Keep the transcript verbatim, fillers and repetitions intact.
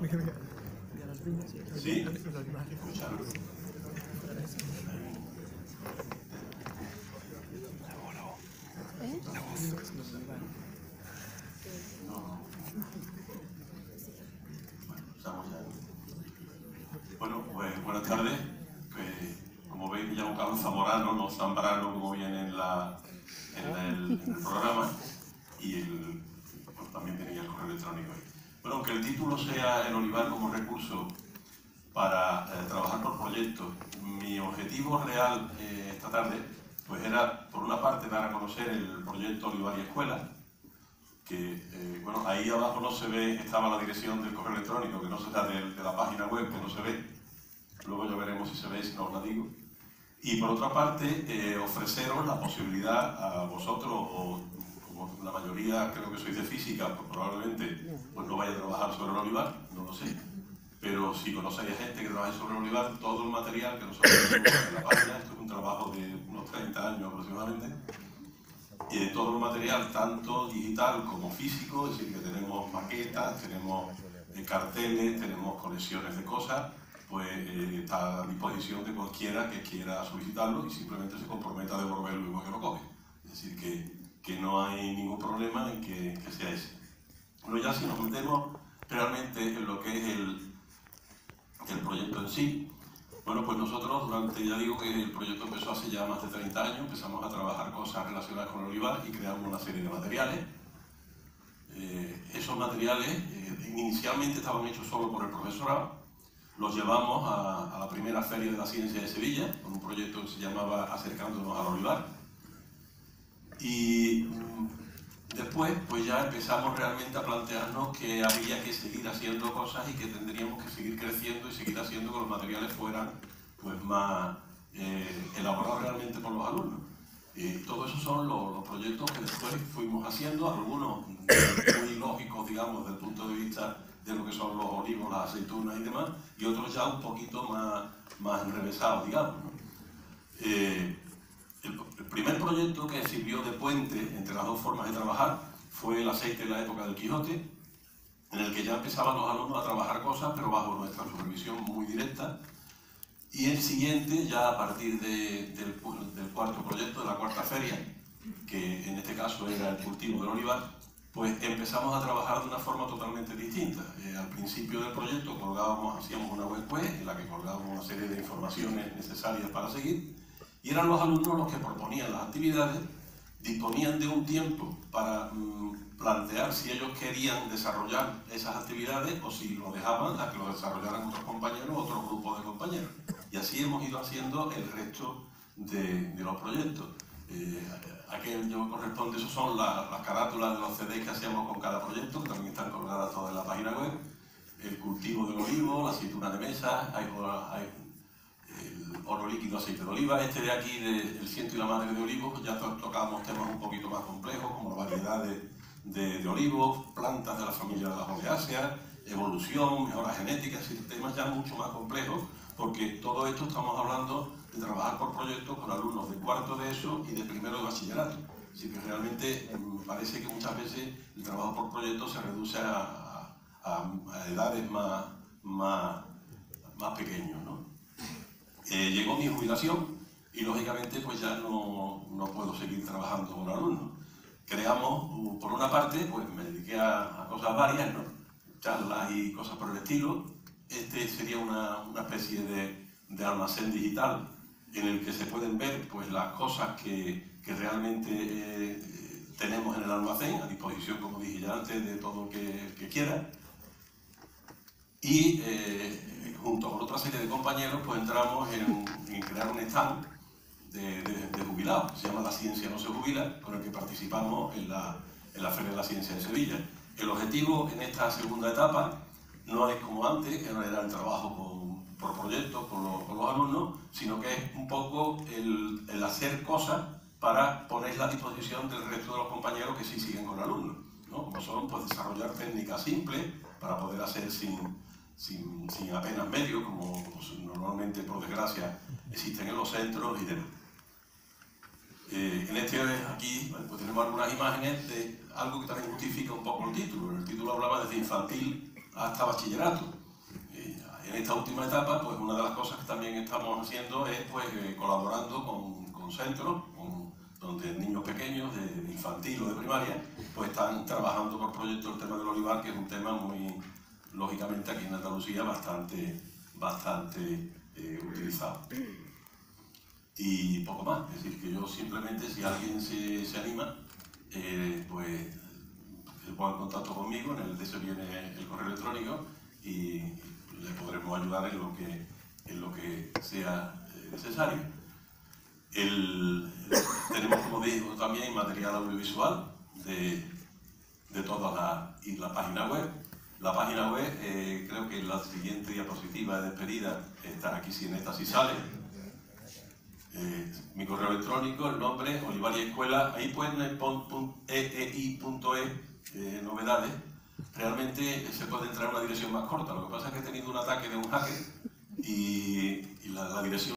Sí, escuchar. Bueno, pues buenas tardes. Que, como veis, me llamo Carlos Zamorano, no Zambrano, como viene en, la, en, el, en el programa, y el, bueno, también tenía el correo electrónico ahí. Bueno, aunque el título sea El olivar como recurso para eh, trabajar por proyectos, mi objetivo real eh, esta tarde pues era, por una parte, dar a conocer el proyecto Olivar y Escuela, que, eh, bueno, ahí abajo no se ve, estaba la dirección del correo electrónico, que no se da de, de la página web, que no se ve, luego ya veremos si se ve, si no os la digo. Y por otra parte, eh, ofreceros la posibilidad a vosotros, o como la mayoría creo que sois de física, pues probablemente pues no vaya a trabajar sobre el olivar, no lo sé, pero si conocéis a gente que trabaja sobre el olivar, todo el material que nosotros tenemos en la página, esto es un trabajo de unos treinta años aproximadamente, y todo el material, tanto digital como físico, es decir, que tenemos maquetas, tenemos eh, carteles, tenemos colecciones de cosas, pues eh, está a disposición de cualquiera que quiera solicitarlo y simplemente se comprometa a devolverlo igual que lo coge. Es decir, que, que no hay ningún problema en que, que sea ese. Bueno, ya si nos metemos realmente en lo que es el, el proyecto en sí, bueno, pues nosotros durante, ya digo que el proyecto empezó hace ya más de treinta años, empezamos a trabajar cosas relacionadas con el olivar y creamos una serie de materiales. Eh, esos materiales eh, inicialmente estaban hechos solo por el profesorado, los llevamos a, a la primera Feria de la Ciencia de Sevilla, con un proyecto que se llamaba Acercándonos al Olivar. Y mmm, después, pues ya empezamos realmente a plantearnos que había que seguir haciendo cosas y que tendríamos que seguir creciendo y seguir haciendo que los materiales fueran pues, más eh, elaborados realmente por los alumnos. Y todo eso son los, los proyectos que después fuimos haciendo, algunos muy lógicos, digamos, desde el punto de vista de lo que son los olivos, las aceitunas y demás, y otros ya un poquito más, más enrevesados, digamos, ¿no? Eh, el, el primer proyecto que sirvió de puente entre las dos formas de trabajar fue el aceite de la época del Quijote, en el que ya empezaban los alumnos a trabajar cosas, pero bajo nuestra supervisión muy directa. Y el siguiente, ya a partir de, del, del cuarto proyecto, de la cuarta feria, que en este caso era el cultivo del olivar, pues empezamos a trabajar de una forma totalmente distinta. Eh, al principio del proyecto colgábamos, hacíamos una web web en la que colgábamos una serie de informaciones necesarias para seguir, y eran los alumnos los que proponían las actividades, disponían de un tiempo para mmm, plantear si ellos querían desarrollar esas actividades o si lo dejaban a que lo desarrollaran otros compañeros o otros grupos de compañeros. Y así hemos ido haciendo el resto de, de los proyectos. Eh, aquello corresponde, esos son la, las carátulas de los C Ds que hacíamos con cada proyecto, que también están colgadas todas en la página web. El cultivo del olivo, la aceituna de mesa, hay, hay el oro líquido, aceite de oliva. Este de aquí, de, el ciento y la madre de olivo, pues ya to tocamos temas un poquito más complejos, como la variedad de, de, de olivos, plantas de la familia de las oleáceas, evolución, mejora genética, es decir, temas ya mucho más complejos, porque todo esto estamos hablando de trabajar por proyectos con alumnos de cuarto de eso y de primero de bachillerato. Así que realmente me parece que muchas veces el trabajo por proyectos se reduce a, a, a edades más, más, más pequeñas, ¿no? Eh, llegó mi jubilación y lógicamente pues ya no, no puedo seguir trabajando con alumnos. Creamos, por una parte, pues me dediqué a, a cosas varias, ¿no? Charlas y cosas por el estilo. Este sería una, una especie de, de almacén digital en el que se pueden ver pues, las cosas que, que realmente eh, tenemos en el almacén, a disposición, como dije ya antes, de todo el que, que quiera. Y eh, junto con otra serie de compañeros pues entramos en, en crear un stand de, de, de jubilados, se llama La Ciencia no se jubila, con el que participamos en la, en la Feria de la Ciencia de Sevilla. El objetivo en esta segunda etapa no es como antes, que no era el trabajo con, por proyectos con los, con los alumnos, sino que es un poco el, el hacer cosas para ponerla a disposición del resto de los compañeros que sí siguen con alumnos, ¿no? Como son pues, desarrollar técnicas simples para poder hacer sin, sin, sin apenas medios, como pues, normalmente, por desgracia, existen en los centros y demás. Eh, en este aquí pues, tenemos algunas imágenes de algo que también justifica un poco el título. El título hablaba desde infantil hasta bachillerato. en esta última etapa, pues una de las cosas que también estamos haciendo es pues, eh, colaborando con, con centros, con, donde niños pequeños, de infantil o de primaria, pues están trabajando por proyecto el tema del olivar, que es un tema muy, lógicamente aquí en Andalucía, bastante, bastante eh, utilizado. Y poco más, es decir, que yo simplemente, si alguien se, se anima, eh, pues se ponga en contacto conmigo, en el de ese viene el correo electrónico y le podremos ayudar en lo que, en lo que sea necesario. El, tenemos, como digo, también material audiovisual de, de toda la, y la página web. La página web, eh, creo que la siguiente diapositiva de despedida está aquí, si en esta sí sale. Eh, mi correo electrónico, el nombre, Olivaria Escuela, ahí pueden e e i punto e, eh, novedades. Realmente se puede entrar a una dirección más corta, lo que pasa es que he tenido un ataque de un hacker y, y la, la dirección